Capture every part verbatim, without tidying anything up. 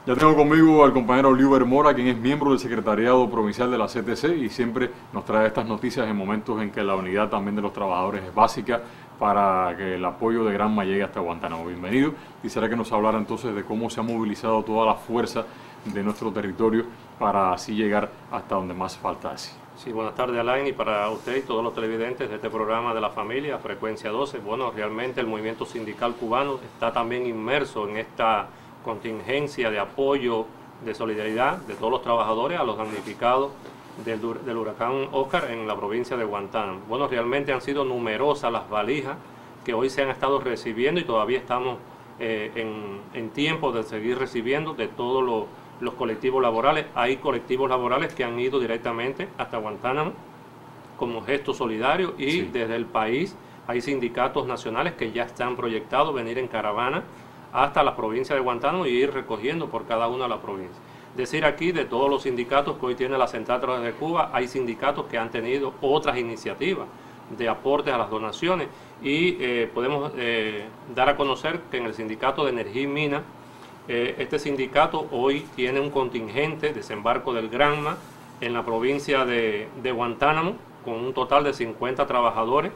Ya tengo conmigo al compañero Liuber Mora, quien es miembro del secretariado provincial de la C T C y siempre nos trae estas noticias en momentos en que la unidad también de los trabajadores es básica para que el apoyo de Granma llegue hasta Guantánamo. Bienvenido. Quisiera que nos hablara entonces de cómo se ha movilizado toda la fuerza de nuestro territorio para así llegar hasta donde más falta hace. Sí, buenas tardes, Alain, y para usted y todos los televidentes de este programa de la familia, Frecuencia doce. Bueno, realmente el movimiento sindical cubano está también inmerso en esta contingencia de apoyo, de solidaridad de todos los trabajadores a los damnificados del, del huracán Oscar en la provincia de Guantánamo. Bueno, realmente han sido numerosas las valijas que hoy se han estado recibiendo y todavía estamos eh, en, en tiempo de seguir recibiendo de todos los los colectivos laborales. Hay colectivos laborales que han ido directamente hasta Guantánamo como gesto solidario y sí, desde el país hay sindicatos nacionales que ya están proyectados venir en caravana hasta la provincia de Guantánamo y ir recogiendo por cada una de las provincias. Decir aquí de todos los sindicatos que hoy tiene la Central Trabajadora de Cuba, hay sindicatos que han tenido otras iniciativas de aportes a las donaciones y eh, podemos eh, dar a conocer que en el sindicato de Energía y Minas, Eh, este sindicato hoy tiene un contingente, desembarco del Granma, en la provincia de, de Guantánamo, con un total de cincuenta trabajadores,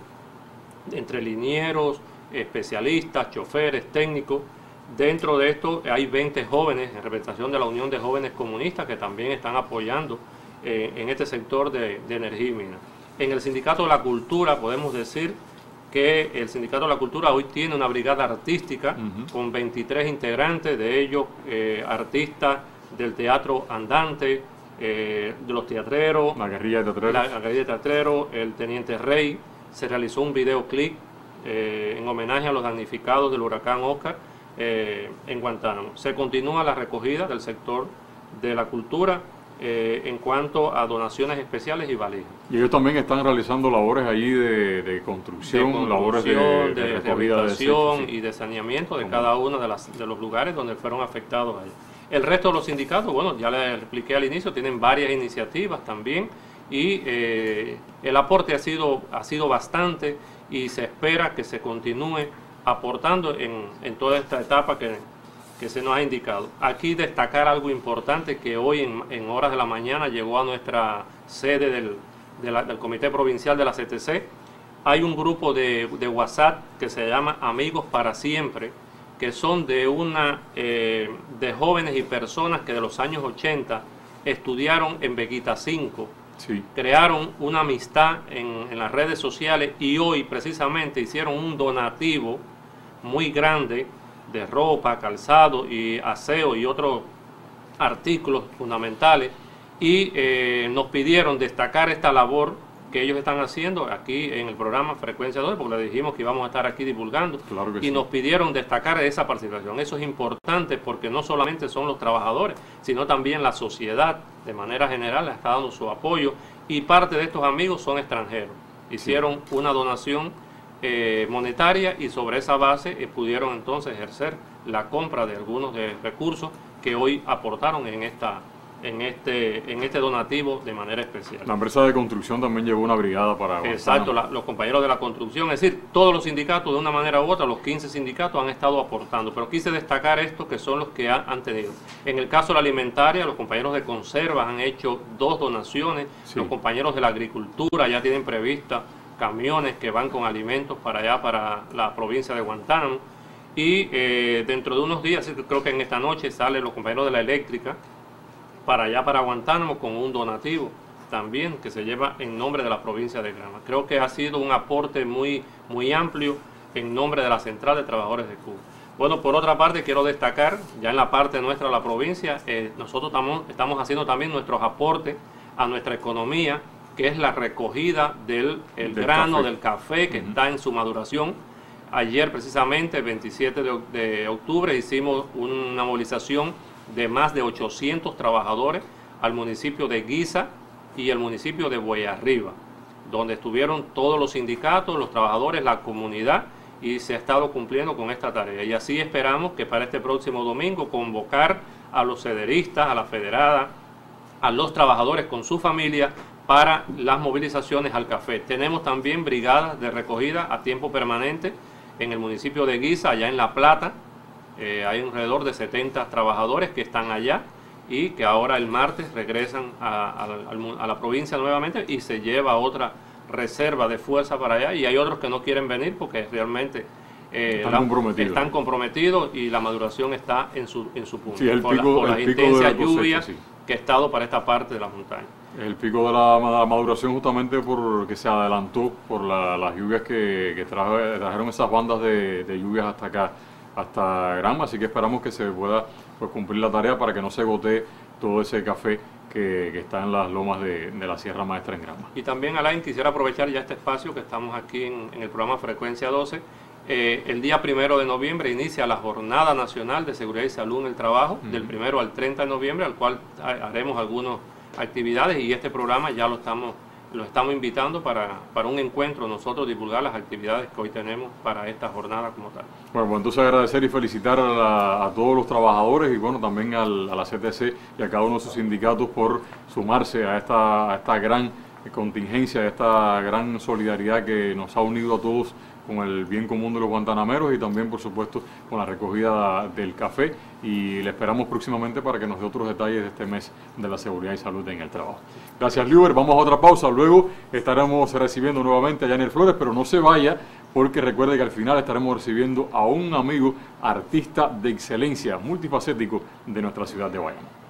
entre linieros, especialistas, choferes, técnicos. Dentro de esto hay veinte jóvenes, en representación de la Unión de Jóvenes Comunistas, que también están apoyando eh, en este sector de, de energía y minas. En el sindicato de la cultura podemos decir que el Sindicato de la Cultura hoy tiene una brigada artística uh-huh. con veintitrés integrantes, de ellos eh, artistas del teatro andante, eh, de los teatreros, la guerrilla de teatreros, la, la guerrilla de teatreros, el Teniente Rey. Se realizó un videoclip eh, en homenaje a los damnificados del huracán Oscar eh, en Guantánamo. Se continúa la recogida del sector de la cultura Eh, en cuanto a donaciones especiales y valijas. Y ellos también están realizando labores allí de, de, construcción, de construcción, labores de, de, de rehabilitación de sí. y de saneamiento de cada uno de, las, de los lugares donde fueron afectados allí. El resto de los sindicatos, bueno, ya les expliqué al inicio, tienen varias iniciativas también y eh, el aporte ha sido, ha sido bastante y se espera que se continúe aportando en, en toda esta etapa que que se nos ha indicado. Aquí destacar algo importante que hoy en, en horas de la mañana llegó a nuestra sede del, de la, del Comité Provincial de la C T C. Hay un grupo de, de WhatsApp que se llama Amigos para Siempre, que son de, una, eh, de jóvenes y personas que de los años ochenta estudiaron en Veguita cinco, sí. crearon una amistad en, en las redes sociales y hoy precisamente hicieron un donativo muy grande de ropa, calzado y aseo y otros artículos fundamentales y eh, nos pidieron destacar esta labor que ellos están haciendo aquí en el programa Frecuencia doce, porque le dijimos que íbamos a estar aquí divulgando claro que y sí. nos pidieron destacar esa participación. Eso es importante porque no solamente son los trabajadores, sino también la sociedad de manera general está dando su apoyo y parte de estos amigos son extranjeros. Hicieron sí. una donación Eh, monetaria y sobre esa base eh, pudieron entonces ejercer la compra de algunos de recursos que hoy aportaron en esta en este en este donativo de manera especial. La empresa de construcción también llevó una brigada para... Exacto, la, los compañeros de la construcción, es decir, todos los sindicatos de una manera u otra, los quince sindicatos han estado aportando, pero quise destacar estos que son los que ha, han tenido. En el caso de la alimentaria, los compañeros de conservas han hecho dos donaciones, sí. los compañeros de la agricultura ya tienen prevista camiones que van con alimentos para allá, para la provincia de Guantánamo. Y eh, dentro de unos días, creo que en esta noche, salen los compañeros de la eléctrica para allá, para Guantánamo, con un donativo también que se lleva en nombre de la provincia de Granma. Creo que ha sido un aporte muy, muy amplio en nombre de la Central de Trabajadores de Cuba. Bueno, por otra parte, quiero destacar, ya en la parte nuestra de la provincia, eh, nosotros estamos, estamos haciendo también nuestros aportes a nuestra economía, que es la recogida del el del grano café. del café que uh-huh. está en su maduración. Ayer precisamente, el veintisiete de octubre, hicimos una movilización de más de ochocientos trabajadores al municipio de Guisa y el municipio de Boyarriba, donde estuvieron todos los sindicatos, los trabajadores, la comunidad, y se ha estado cumpliendo con esta tarea. Y así esperamos que para este próximo domingo convocar a los cederistas, a la federada, a los trabajadores con su familia, para las movilizaciones al café. Tenemos también brigadas de recogida a tiempo permanente en el municipio de Guisa, allá en La Plata, Eh, hay alrededor de setenta trabajadores que están allá y que ahora el martes regresan a, a, a la provincia nuevamente y se lleva otra reserva de fuerza para allá, y hay otros que no quieren venir porque realmente eh, están, la, comprometidos. están comprometidos y la maduración está en su, en su punto. Sí, el por, pico, la, por el las pico intensas de la cosecha, lluvias sí. que ha estado para esta parte de la montaña. El pico de la, la maduración justamente porque se adelantó por la, las lluvias que, que traje, trajeron esas bandas de, de lluvias hasta acá, hasta Granma, así que esperamos que se pueda pues, cumplir la tarea para que no se gotee todo ese café que, que está en las lomas de, de la Sierra Maestra en Granma. Y también, Alain, quisiera aprovechar ya este espacio que estamos aquí en, en el programa Frecuencia doce. Eh, el día primero de noviembre inicia la Jornada Nacional de Seguridad y Salud en el Trabajo, uh-huh. del primero al treinta de noviembre, al cual haremos algunas actividades, y este programa ya lo estamos Los estamos invitando para, para un encuentro, nosotros divulgar las actividades que hoy tenemos para esta jornada como tal. Bueno, pues entonces agradecer y felicitar a, la, a todos los trabajadores y bueno, también al, a la C T C y a cada uno de sus sindicatos por sumarse a esta, a esta gran contingencia, a esta gran solidaridad que nos ha unido a todos con el bien común de los guantanameros y también, por supuesto, con la recogida del café, y le esperamos próximamente para que nos dé otros detalles de este mes de la seguridad y salud en el trabajo. Gracias, Liuber. Vamos a otra pausa. Luego estaremos recibiendo nuevamente a Yanel Flores, pero no se vaya porque recuerde que al final estaremos recibiendo a un amigo artista de excelencia, multifacético de nuestra ciudad de Guayama.